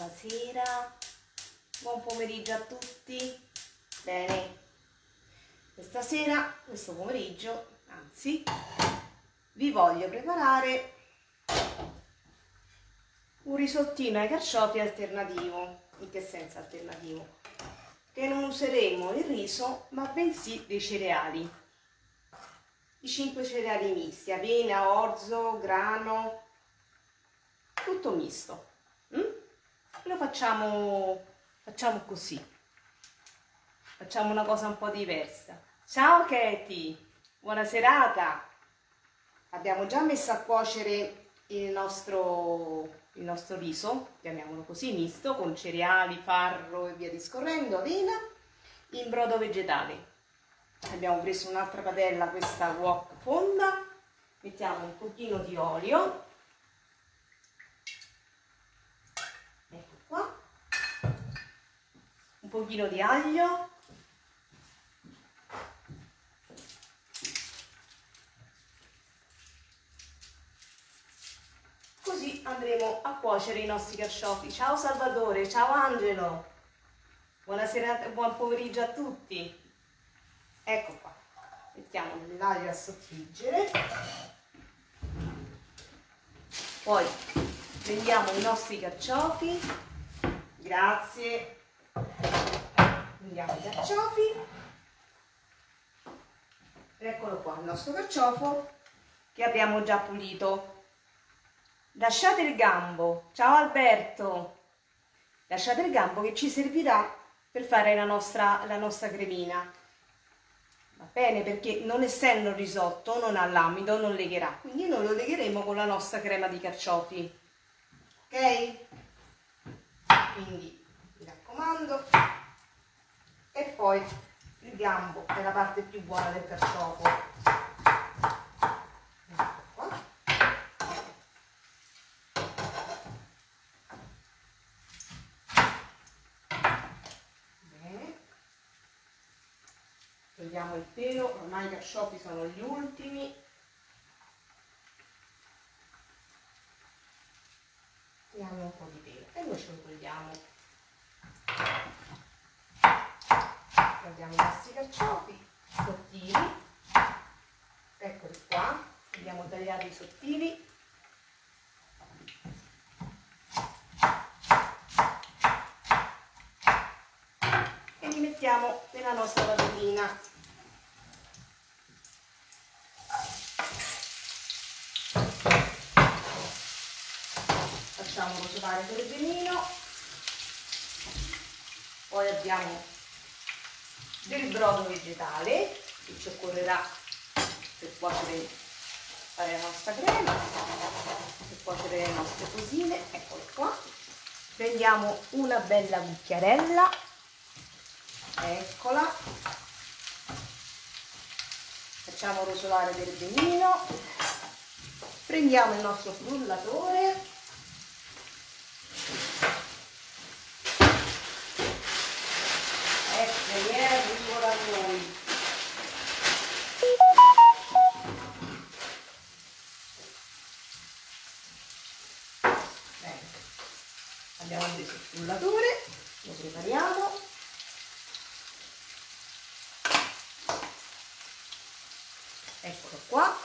beata sera, buon pomeriggio a tutti. Bene, questa sera, questo pomeriggio, anzi, vi voglio preparare un risottino ai carciofi alternativo. In che senso alternativo? Che non useremo il riso, ma bensì dei cereali. I 5 cereali misti, avena, orzo, grano, tutto misto. Lo facciamo così. Facciamo una cosa un po' diversa. Ciao Katie, buona serata. Abbiamo già messo a cuocere il nostro riso, chiamiamolo così, misto, con cereali, farro e via discorrendo, avena, in brodo vegetale. Abbiamo preso un'altra padella, questa wok fonda, mettiamo un pochino di olio, ecco qua, un pochino di aglio, così andremo a cuocere i nostri carciofi. Ciao Salvatore, ciao Angelo, buonasera, buon pomeriggio a tutti. Ecco qua, mettiamo l'aglio a soffriggere, poi prendiamo i nostri carciofi, grazie, prendiamo i carciofi, eccolo qua il nostro carciofo che abbiamo già pulito. Lasciate il gambo, ciao Alberto, lasciate il gambo che ci servirà per fare la nostra cremina. Va bene, perché non essendo risotto non ha l'amido, non legherà, quindi noi lo legheremo con la nostra crema di carciofi, ok? Quindi mi raccomando. E poi il gambo è la parte più buona del carciofo. Ecco qua. Togliamo il pelo, ormai i carciofi sono gli ultimi. Togliamo un po' di pelo e noi ce lo togliamo. Prendiamo i nostri carciofi sottili, eccoli qua, abbiamo tagliati sottili. E li mettiamo nella nostra padellina. Facciamo rosolare per benino. Poi abbiamo del brodo vegetale che ci occorrerà per cuocere, fare la nostra crema, per cuocere le nostre cosine. Eccolo qua. Prendiamo una bella cucchiarella, eccola, facciamo rosolare del benino, prendiamo il nostro frullatore, arrivo da noi. Bene. Abbiamo preso il frullatore, lo prepariamo. Eccolo qua.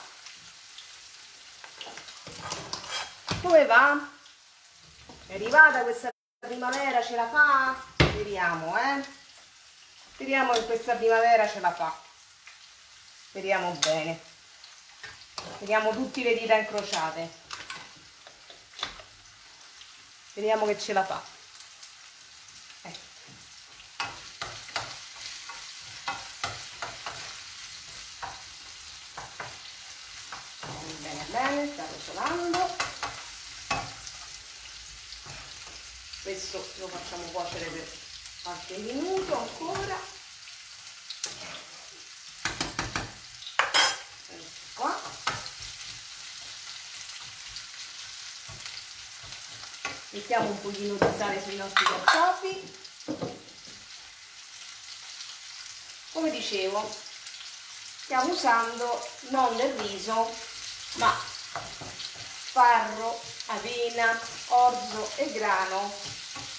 Come va? È arrivata questa primavera, ce la fa? Speriamo, Speriamo che questa primavera ce la fa. Speriamo bene. Teniamo tutti le dita incrociate. Speriamo che ce la fa. Ecco. Bene, bene, sta rosolando. Questo lo facciamo cuocere per qualche minuto ancora. Qua. Mettiamo un pochino di sale sui nostri carciofi. Come dicevo, stiamo usando non del riso, ma farro, avena, orzo e grano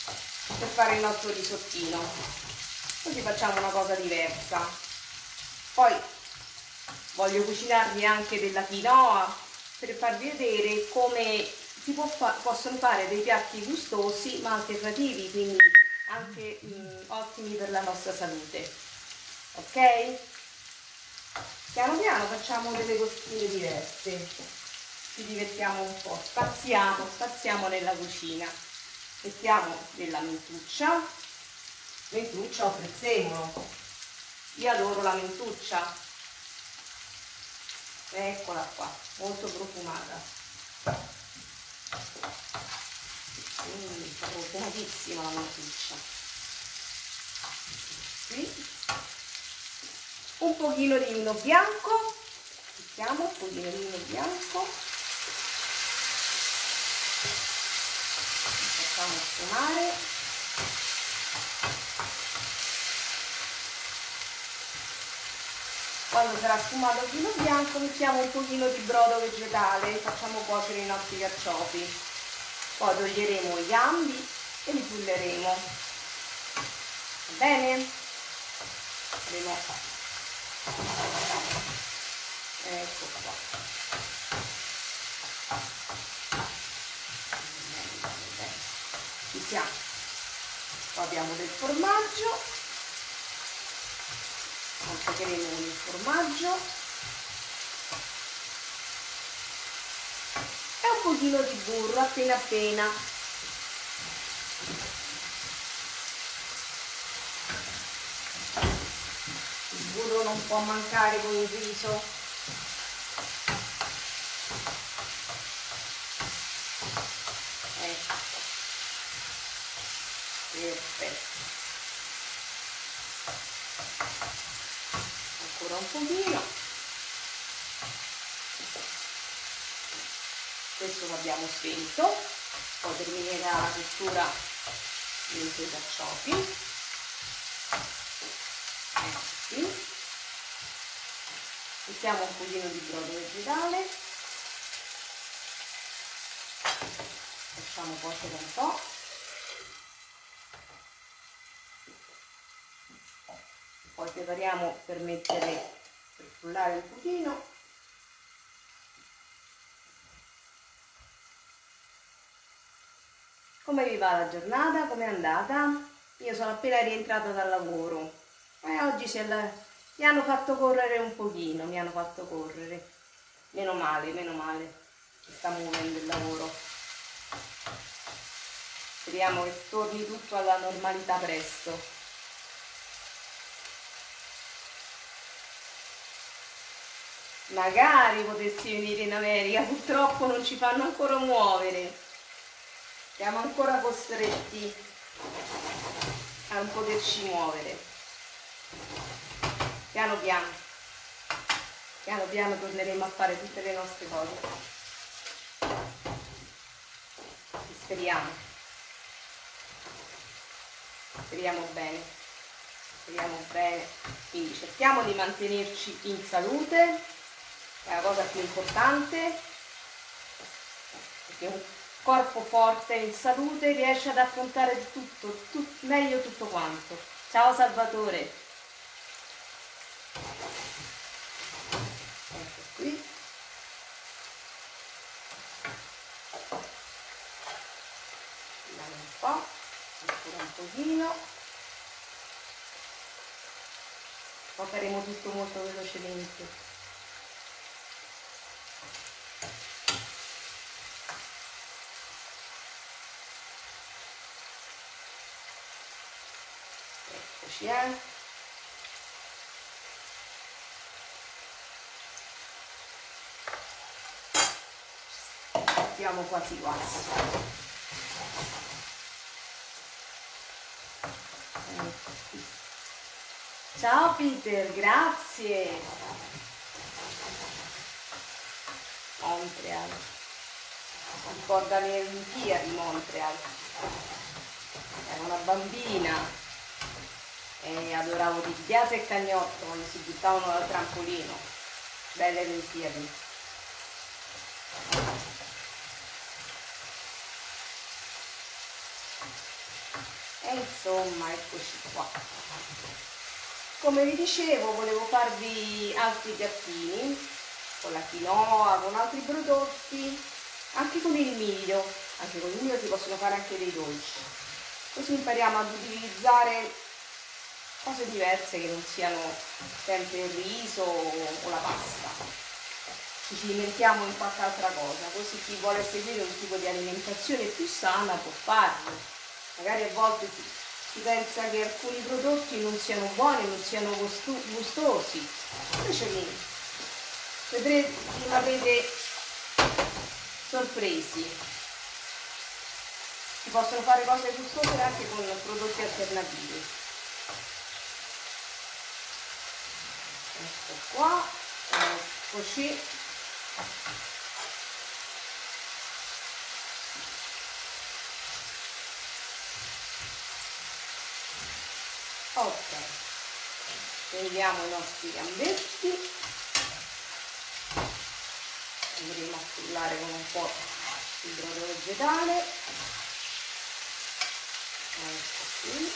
per fare il nostro risottino. Così facciamo una cosa diversa. Poi voglio cucinarvi anche della quinoa per farvi vedere come si possono fare dei piatti gustosi ma alternativi, quindi anche ottimi per la nostra salute. Ok? Piano piano facciamo delle costine diverse, ci divertiamo un po', spaziamo nella cucina. Mettiamo della mentuccia o prezzemolo. Io adoro la mentuccia, eccola qua, molto profumata, profumatissima la mentuccia. Qui un pochino di vino bianco, mettiamo un pochino di vino bianco, facciamo sfumare. Quando sarà sfumato il vino bianco mettiamo un pochino di brodo vegetale, facciamo cuocere i nostri carciofi, poi toglieremo i gambi e li pulleremo. Va bene? Ecco qua. Ci siamo. Poi abbiamo del formaggio. Monteremo il formaggio e un pochino di burro appena appena. Il burro non può mancare con il riso. Ecco. Perfetto. Ancora un pochino. Questo l'abbiamo spento, poi terminerà la cottura dei carciofi. Ecco qui. Mettiamo un pochino di brodo vegetale, facciamo cuocere un po'. Poi prepariamo per frullare un pochino. Come vi va la giornata? Com'è andata? Io sono appena rientrata dal lavoro e oggi mi hanno fatto correre un pochino, Meno male, si sta muovendo il lavoro. Speriamo che torni tutto alla normalità presto. Magari potessi venire in America, purtroppo non ci fanno ancora muovere. Siamo ancora costretti a non poterci muovere. Piano piano torneremo a fare tutte le nostre cose. Speriamo bene, quindi cerchiamo di mantenerci in salute, è la cosa più importante, perché un corpo forte in salute riesce ad affrontare meglio tutto quanto. Ciao Salvatore! Ecco qui. Vediamo un po', ancora un pochino. Poi faremo tutto molto velocemente. Stiamo quasi. Ciao Peter, grazie. Montreal, ricorda le Olimpiadi di Montreal. Era una bambina e adoravo Di Biase e Cagnotto quando si buttavano dal trampolino. Belle Olimpiadi. E insomma, eccoci qua. Come vi dicevo, volevo farvi altri piattini con la quinoa, con altri prodotti, anche con il miglio. Anche con il miglio si possono fare anche dei dolci. Così impariamo ad utilizzare cose diverse che non siano sempre il riso o la pasta. Ci dimentichiamo in qualche altra cosa, così chi vuole seguire un tipo di alimentazione più sana può farlo. Magari a volte si pensa che alcuni prodotti non siano buoni, non siano gustosi, invece vedrete, rimarrete sorpresi. Si possono fare cose gustose anche con prodotti alternativi. Ecco qua, eccoci. Ok, prendiamo i nostri gambetti, andremo a frullare con un po' di brodo vegetale, ecco qui.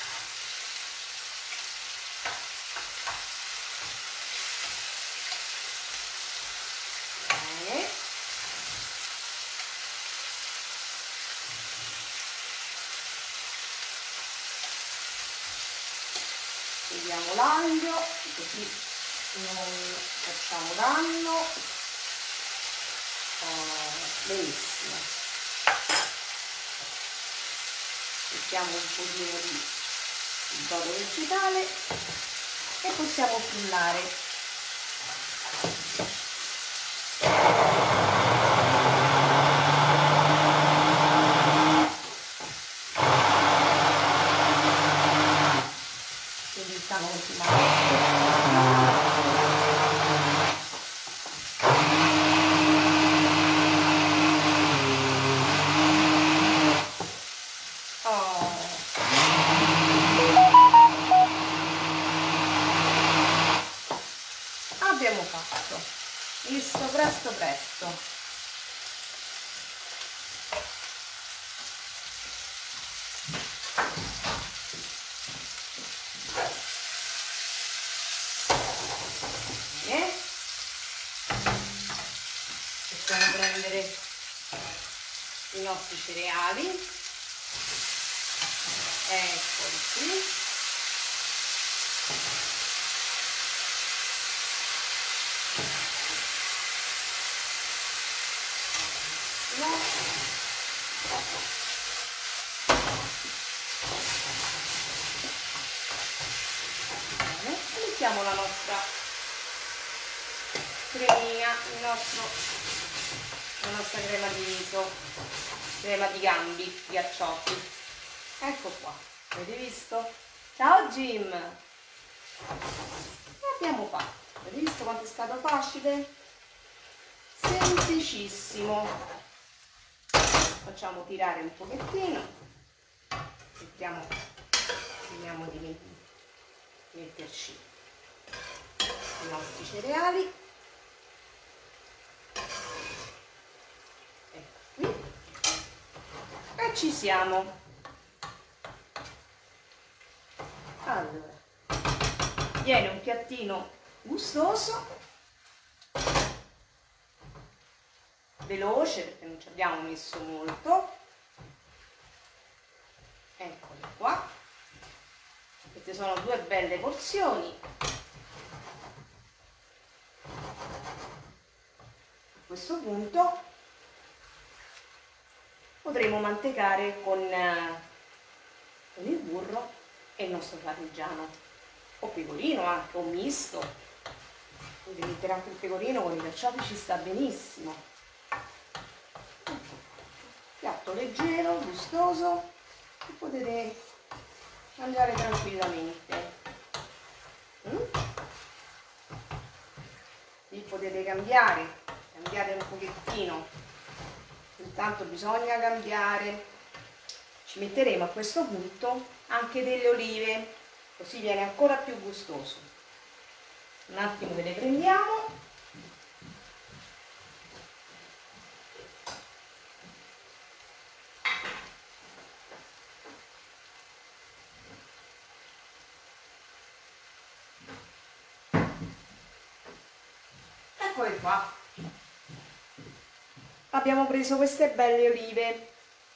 Bene. Togliamo l'aglio, così non facciamo danno. Benissimo. Mettiamo un pochino di brodo vegetale e possiamo frullare. Quindi stiamo continuando. Abbiamo fatto, visto, presto presto. Bene, possiamo prendere i nostri cereali, eccoli qui. Bene, mettiamo la nostra cremina, la nostra crema di riso, crema di gambi, ghiaccioti. Ecco qua, avete visto? Ciao Jim! E abbiamo fatto, avete visto quanto è stato facile? Semplicissimo. Facciamo tirare un pochettino, vediamo di metterci i nostri cereali, ecco qui, e ci siamo. Allora, viene un piattino gustoso, veloce perché non ci abbiamo messo molto. Eccoli qua, queste sono due belle porzioni. A questo punto potremo mantecare con il burro e il nostro parmigiano, o pecorino anche, o misto. Potete mettere anche il pecorino, con i carciofi ci sta benissimo. Piatto leggero, gustoso, che potete mangiare tranquillamente. Qui potete cambiare un pochettino, intanto bisogna cambiare. Ci metteremo a questo punto anche delle olive, così viene ancora più gustoso. Un attimo ve le prendiamo. Eccole qua. Abbiamo preso queste belle olive.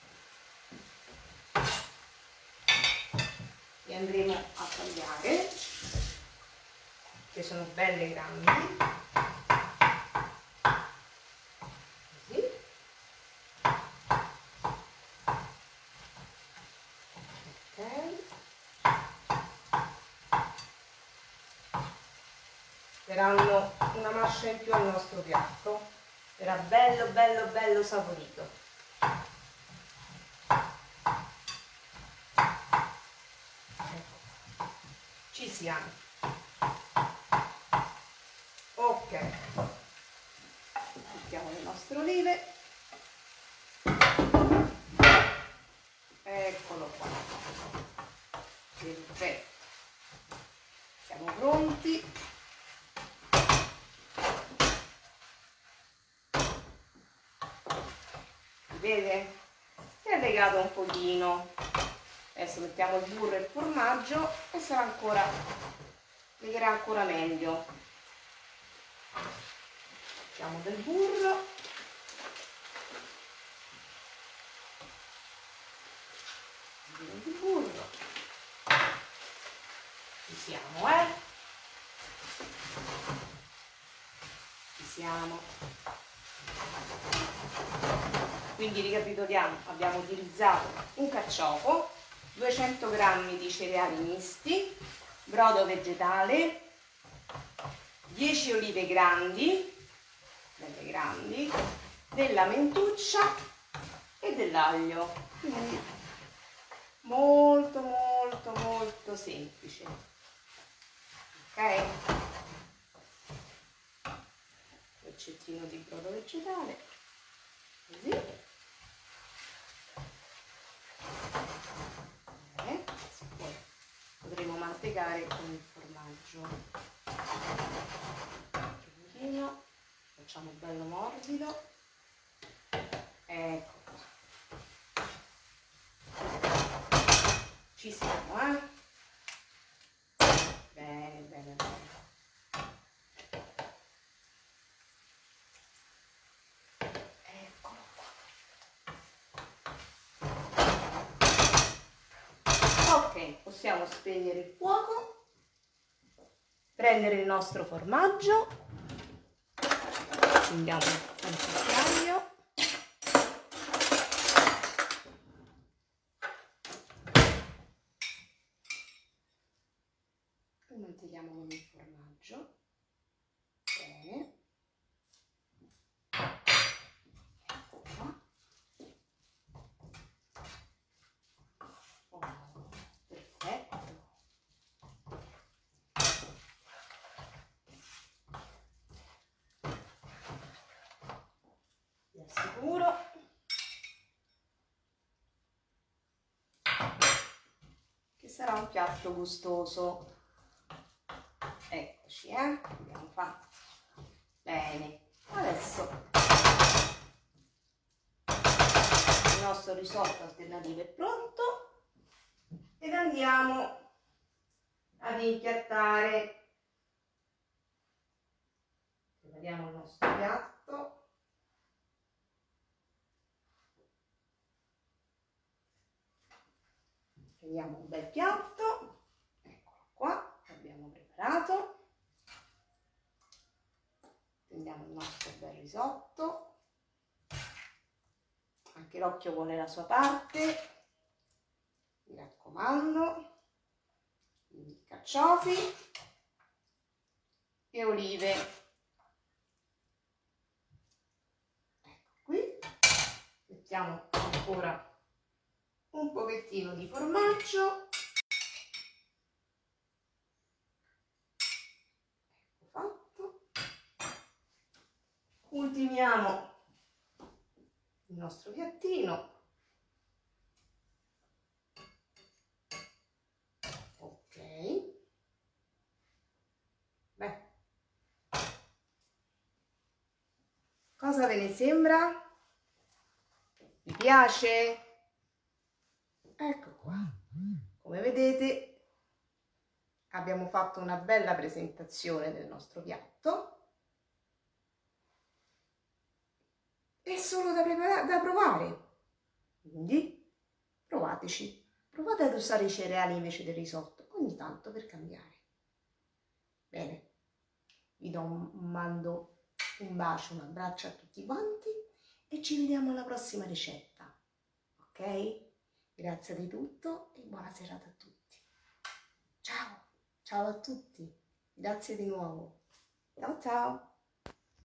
Le andremo a tagliare, che sono belle grandi. Così. Ok. Daranno una mascia in più al nostro piatto, sarà bello bello bello saporito. Ecco. Ci siamo. Ok, mettiamo le nostre olive, eccolo qua, perfetto, siamo pronti. Vede? È legato un pochino. Adesso mettiamo il burro e il formaggio e sarà ancora, legherà ancora meglio. Mettiamo del burro. Di burro. Ci siamo, Ci siamo. Quindi ricapitoliamo, abbiamo utilizzato un carciofo, 200 g di cereali misti, brodo vegetale, 10 olive grandi, belle grandi, della mentuccia e dell'aglio. Quindi molto molto molto semplice. Ok? Pezzettino di brodo vegetale, così. Poi potremo mantecare con il formaggio un pochino, facciamo bello morbido, ecco qua. Ci siamo, bene bene bene. Eccolo qua. Ok, possiamo spegnere il fuoco, prendere il nostro formaggio, prendiamo un cucchiaio, e mantichiamo con il formaggio, bene, ecco qua, oh, perfetto. Vi assicuro che sarà un piatto gustoso. Eccoci, abbiamo fatto bene. Adesso il nostro risotto alternativo è pronto ed andiamo ad impiattare. Prepariamo il nostro piatto. Prendiamo un bel piatto, eccolo qua, l'abbiamo preparato. Prendiamo il nostro bel risotto, anche l'occhio vuole la sua parte, mi raccomando, quindi carciofi e olive. Ecco qui, mettiamo ancora un pochettino di formaggio, ecco fatto, ultimiamo il nostro piattino, ok, beh, cosa ve ne sembra? Vi piace? Ecco qua, come vedete abbiamo fatto una bella presentazione del nostro piatto. è solo da provare. Quindi provateci, provate ad usare i cereali invece del risotto ogni tanto per cambiare. Bene, vi mando un bacio, un abbraccio a tutti quanti e ci vediamo alla prossima ricetta, ok? Grazie di tutto e buona serata a tutti. Ciao, ciao a tutti, grazie di nuovo. Ciao ciao.